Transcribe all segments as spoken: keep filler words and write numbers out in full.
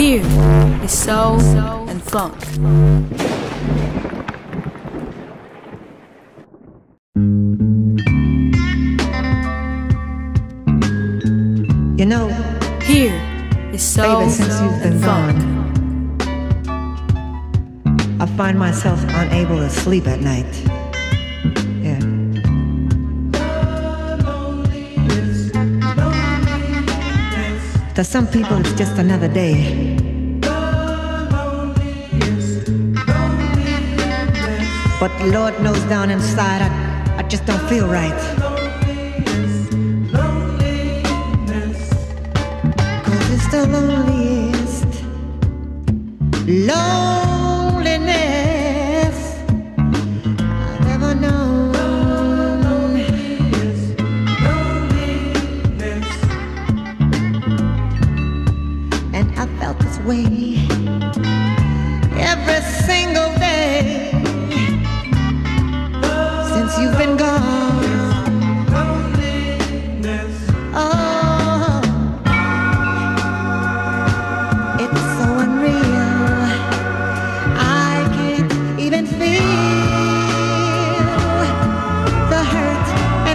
Here is soul and funk. You know, Here is soul baby, since you've been and funk. gone, I find myself unable to sleep at night. Yeah. To some people, it's just another day. But the Lord knows down inside, I, I just don't feel right. Cause it's the loneliest loneliness I've ever known. And I felt this way every single day since you've been gone. Oh, it's so unreal. I can't even feel the hurt and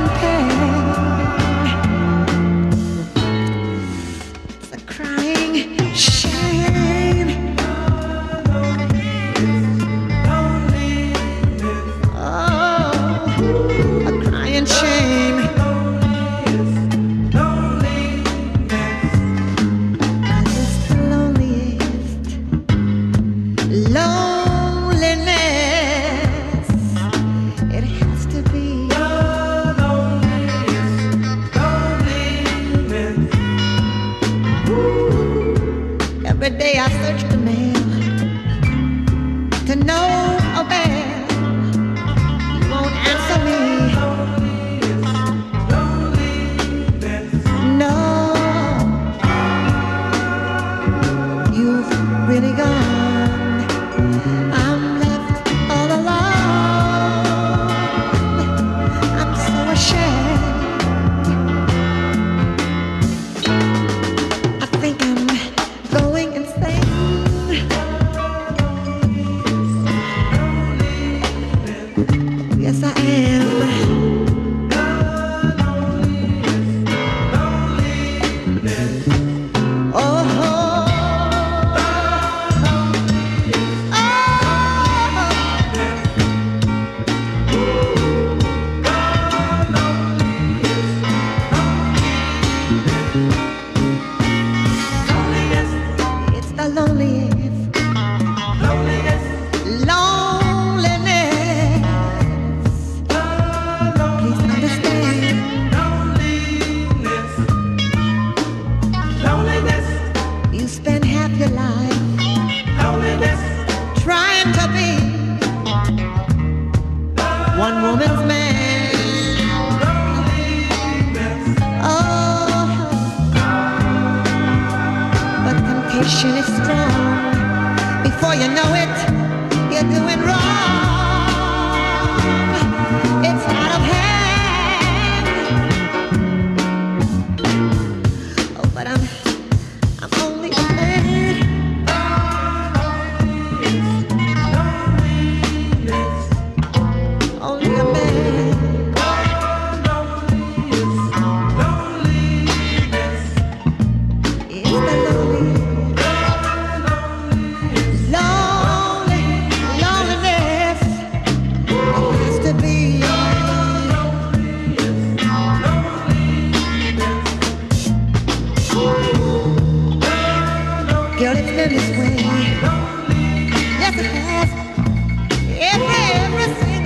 pain. It's a crying shame. Oh, a crying shame. 'Cause it's the loneliest loneliness. It has to be. Every day I search the mail to no avail. You won't answer me. No, you've really gone. I'm left all alone. I'm so ashamed. I think I'm going insane. Yes, I am. Oh, oh, it's the loneliest, loneliness. Please understand. You spend half your life trying to be one woman's man. Oh, but temptation is strong. Before you know it, you're doing wrong. It's out of hand. Oh, but I'm I'm only a man. Only a man. It's the lonely, lonely, loneliness. It has to be. Girl, it's been this way. Yes, it has. Every, every single